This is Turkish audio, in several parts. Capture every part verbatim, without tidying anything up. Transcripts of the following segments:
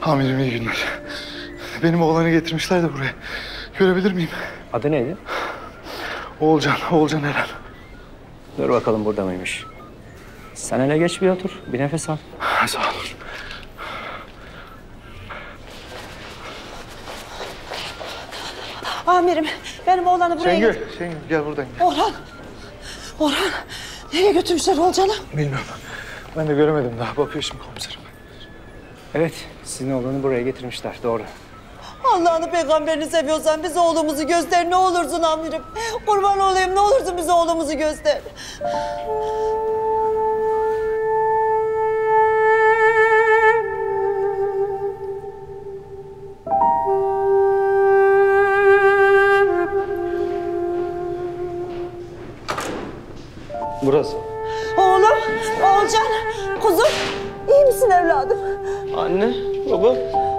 Amirim iyi günler. Benim oğlanı getirmişler de buraya. Görebilir miyim? Adı neydi? Oğulcan, Oğulcan Eren. Dur bakalım burada mıymış? Sen hele geç bir otur, bir nefes al. Sağ olun. Amirim, benim oğlanı buraya... Şengül, Şengül gel buradan gel. Orhan, Orhan. Nereye götürmüşler Oğulcan'ı? Bilmiyorum. Ben de göremedim daha. Bakıyor şimdi komiserim. Evet, sizin oğlanı buraya getirmişler, doğru. Allah'ını peygamberini seviyorsan bize oğlumuzu göster ne olursun amirim. Kurban olayım ne olursun bize oğlumuzu göster. Burası. Oğlum, Oğulcan, kuzum. İyi misin evladım? Anne, baba.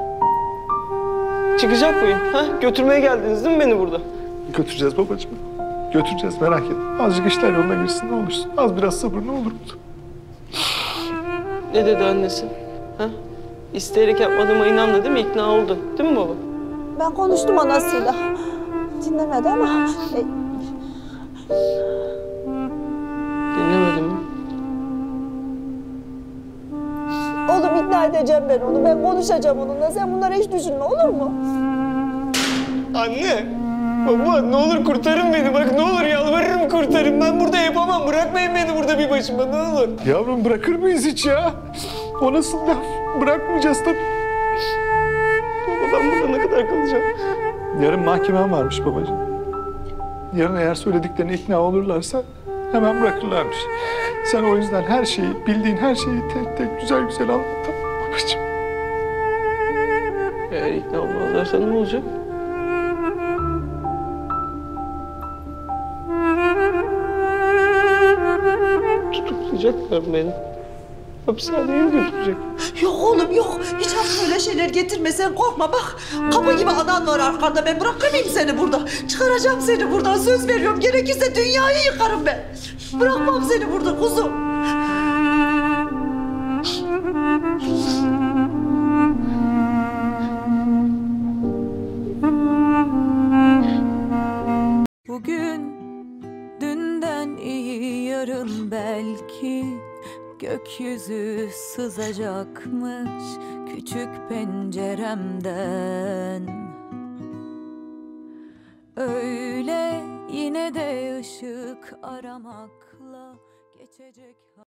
Çıkacak mıyım? Ha? Götürmeye geldiniz değil mi beni burada? Götüreceğiz babacığım. Götüreceğiz merak etme. Azıcık işler yoluna girsin ne olursun. Az biraz sabır ne olur. Ne dedi annesi? Ha? İsteyerek yapmadığıma inandı değil mi? İkna oldu. Değil mi baba? Ben konuştum anasıyla. Dinlemedi ama... E, Dinlemedim mi? oğlum ikna edeceğim ben onu. Ben konuşacağım onunla. Sen bunları hiç düşünme olur mu? Anne! Baba ne olur kurtarın beni. Bak ne olur yalvarırım kurtarın. Ben burada yapamam. Bırakmayın beni burada bir başıma ne olur. Yavrum bırakır mıyız hiç ya? O nasıl laf? Bırakmayacağız tabii. Baba ben burada ne kadar kalacağım? Yarın mahkemem varmış babacığım. Yarın eğer söylediklerine ikna olurlarsa hemen bırakırlarmış. Sen o yüzden her şeyi, bildiğin her şeyi tek tek güzel güzel anlat tamam mı babacığım? Eğer ikna olmazlarsa ne olacak? Tutuklayacaklar beni. Hapishaneye mi götürecek? Yok oğlum yok. Hiç aklına öyle şeyler getirme sen korkma bak. Kapı gibi anan var arkanda ben bırakamayayım seni burada. Çıkaracağım seni buradan söz veriyorum. Gerekirse dünyayı yıkarım ben. Bırakmam seni burada kuzum. Bugün dünden iyi yarın belki gökyüzü sızacakmış küçük penceremden. Öyle yine de ışık aramakla geçecek.